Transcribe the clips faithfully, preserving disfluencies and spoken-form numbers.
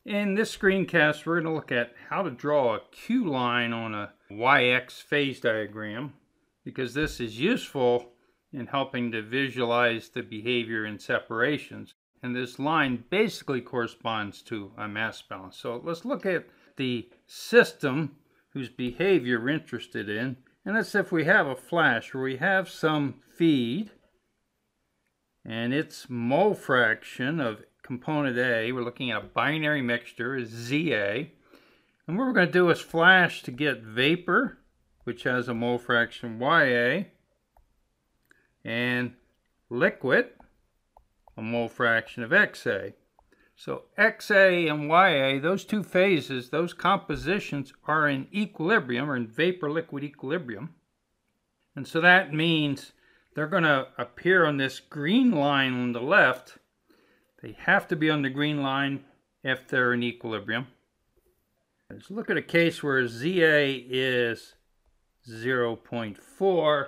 In this screencast, we're going to look at how to draw a Q line on a Y X phase diagram, because this is useful in helping to visualize the behavior in separations. And this line basically corresponds to a mass balance. So let's look at the system whose behavior we're interested in. And that's if we have a flash where we have some feed and its mole fraction of component A, we're looking at a binary mixture, is Z A. And what we're going to do is flash to get vapor, which has a mole fraction Y A, and liquid, a mole fraction of X A. So X A and Y A, those two phases, those compositions are in equilibrium, or in vapor-liquid equilibrium. And so that means they're going to appear on this green line on the left. They have to be on the green line if they're in equilibrium. Let's look at a case where Z A is zero point four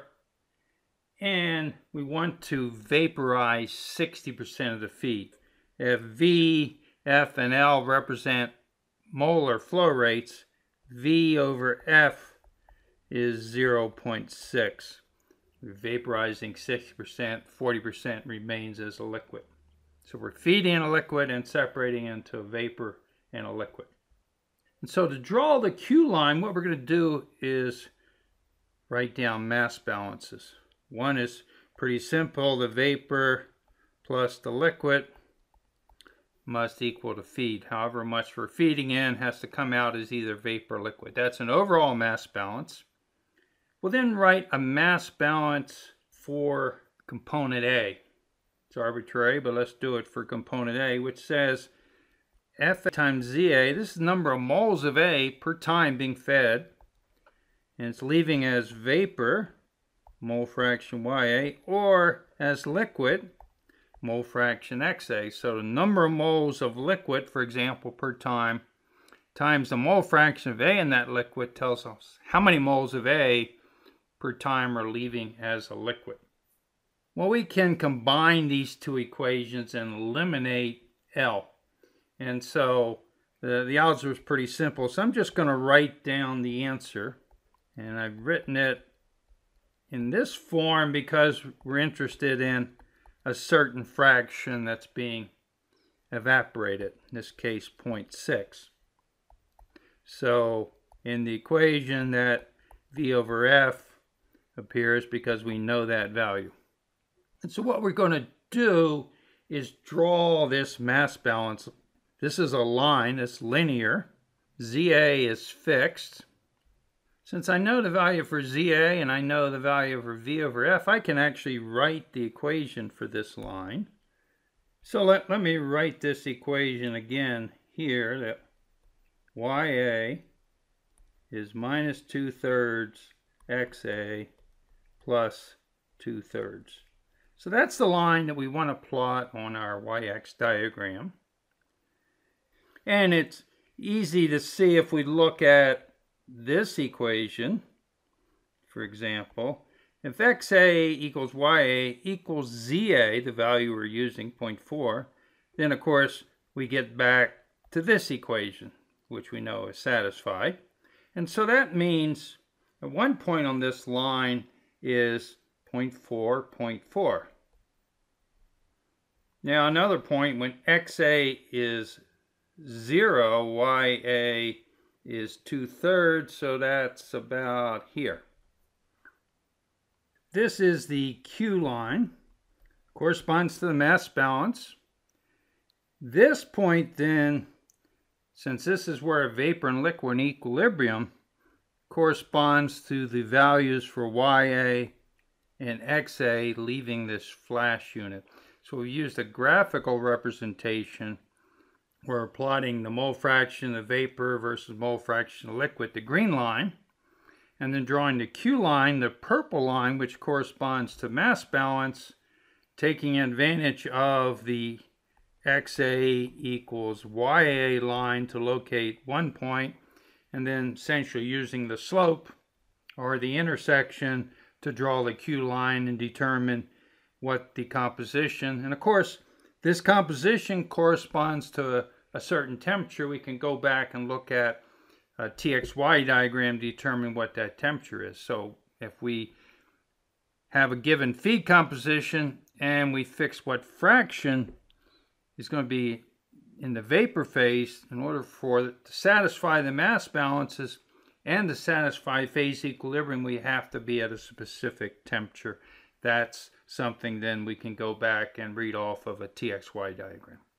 and we want to vaporize sixty percent of the feed. If V, F, and L represent molar flow rates, V over F is zero point six. We're vaporizing sixty percent, forty percent remains as a liquid. So we're feeding a liquid and separating into a vapor and a liquid. And so to draw the Q line, what we're going to do is write down mass balances. One is pretty simple. The vapor plus the liquid must equal to feed. However much we're feeding in has to come out as either vapor or liquid. That's an overall mass balance. We'll then write a mass balance for component A. It's arbitrary, but let's do it for component A, which says F times Z A. This is the number of moles of A per time being fed, and it's leaving as vapor, mole fraction Y A, or as liquid, mole fraction X A. So the number of moles of liquid, for example, per time, times the mole fraction of A in that liquid tells us how many moles of A per time are leaving as a liquid. Well, we can combine these two equations and eliminate L. And so the, the algebra is pretty simple. So I'm just going to write down the answer. And I've written it in this form because we're interested in a certain fraction that's being evaporated, in this case zero point six. So in the equation, that V over F appears because we know that value. And so what we're going to do is draw this mass balance. This is a line, it's linear. Z A is fixed. Since I know the value for Z A and I know the value for V over F, I can actually write the equation for this line. So let, let me write this equation again here, that Y A is minus two thirds X A plus two thirds. So that's the line that we want to plot on our Y X diagram. And it's easy to see if we look at this equation, for example. If X A equals Y A equals Z A, the value we're using, zero point four, then of course we get back to this equation, which we know is satisfied. And so that means at one point on this line is zero point four, zero point four. Now another point, when X A is zero, Y A is two thirds, so that's about here. This is the Q line, corresponds to the mass balance. This point then, since this is where vapor and liquid are in equilibrium, corresponds to the values for Y A and X A leaving this flash unit. So we used a graphical representation. We're plotting the mole fraction of vapor versus mole fraction of liquid, the green line, and then drawing the Q line, the purple line, which corresponds to mass balance, taking advantage of the X A equals Y A line to locate one point, and then essentially using the slope or the intersection to draw the Q line and determine what the composition, and of course this composition corresponds to a a certain temperature, we can go back and look at a T X Y diagram to determine what that temperature is. So if we have a given feed composition and we fix what fraction is going to be in the vapor phase, in order for it to satisfy the mass balances and to satisfy phase equilibrium, we have to be at a specific temperature. That's something then we can go back and read off of a T X Y diagram.